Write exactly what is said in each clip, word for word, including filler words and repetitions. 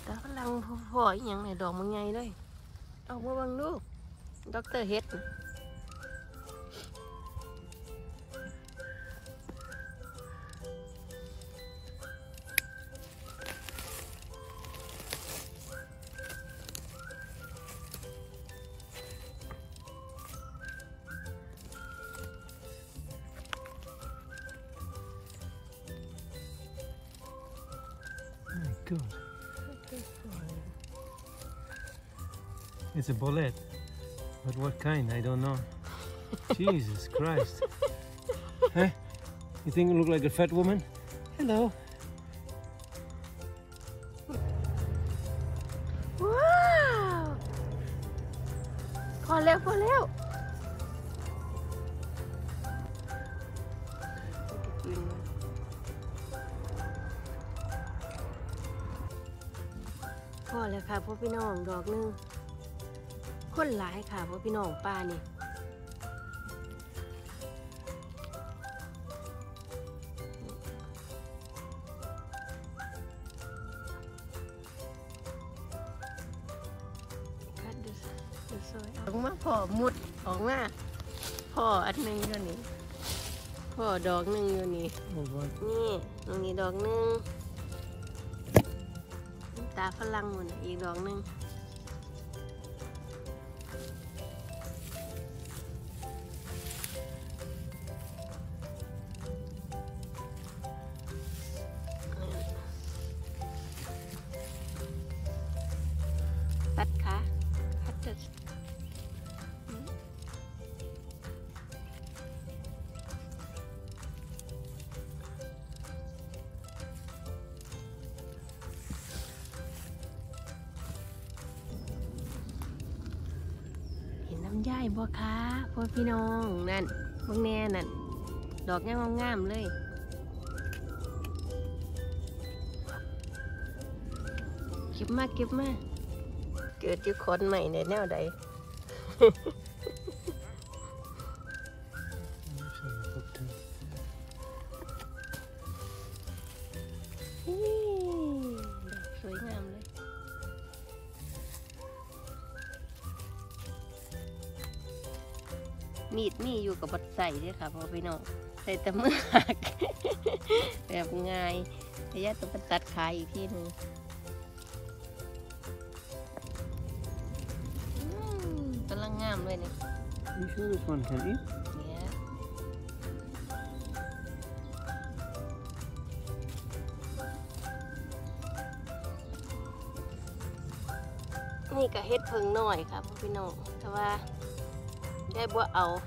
แต่กำลังพ่ออีหยังในดอกมันไงเลยเอามาบังดูด็อกเตอร์เฮ็ด Good. It's a bullet. But what kind? I don't know. Jesus Christ. Huh? You think it look like a fat woman? Hello. ว้าวพอแล้วพอแล้วพอแล้วค่ะพ่อพี่น้องดอกนึงคนหลายค่ะพ่อพี่น้องป้านี่คัดดูดูซอยออกมาพ่อมุดออกมาพ่ออันหนึ่งอยู่นี่พ่อดอกหนึ่งอยู่นี่ Oh, what? นี่ตรงนี้ดอกหนึ่งตาฝรั่งหมดอีกดอกหนึ่งตัดขาคัดจะย่ายบัวค้าพ่อพี่น้องนั่นบางแน่นั่นดอกงามๆเลยเก็บมาเก็บมาเกิดอยู่คนใหม่ในแนวใด สวยงามเลยมีดมีอยู่กับบัดใส่ด้วยค่ะพ่อพี่น้องใส่แต่มือหัก แบบง่ายระยะต้องไปตัดขายอีกทีหนึ่งกำลังงามเลยนี่ You sure this one can eat? เนี่ยนี่ก็เฮ็ดเพิงหน่อยค่ะพ่อพี่น้องแต่ว่าได้บัวเอา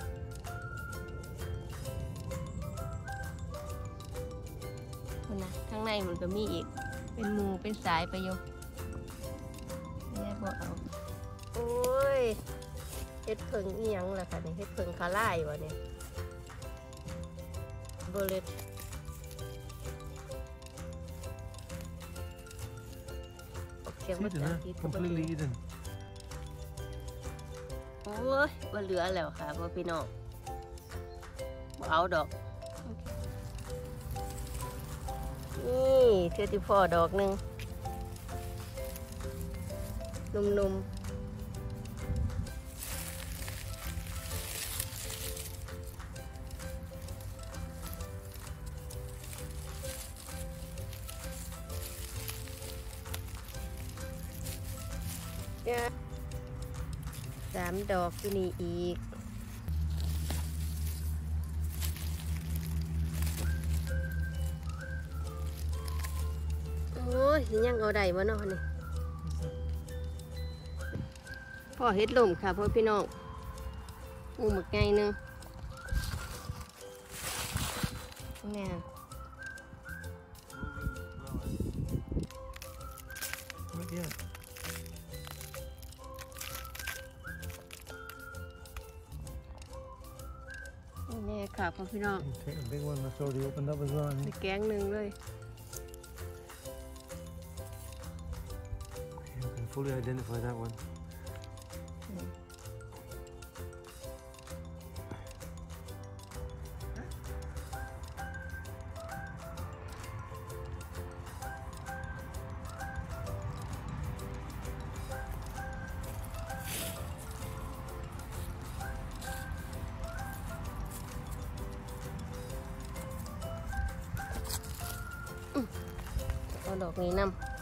คนนะข้างในมันก็มีอีกเป็นมูเป็นสายไปอยู่ได้บัวเอาโอ้ยเฮ็ดเพิงอีหยังล่ะค่ะนี่เฮ็ดเพิงคาไล่วะเนี่ยโบเลตเสียงภาษาอังกฤษ Completely eaten. โอ้ยว่าเหลือแล้วค่ะพ่อพี่น้องบ่เอาดอกนี่เทือที่พ่อดอกหนึ่งนุ่มๆเนี่ยสามดอกที่นี่อีกโอ้ยยังเอาได้วะเนาะนี่พ่อเฮ็ดลมค่ะพ่อพี่น้องอูหมึกไงนึงเนี่ย Not yet. นี่ค่ะพ่อพี่น้อง Take a big one that's already opened up as well. ในแกงหนึ่งเลย You can fully identify that one. นดอกนี้นำ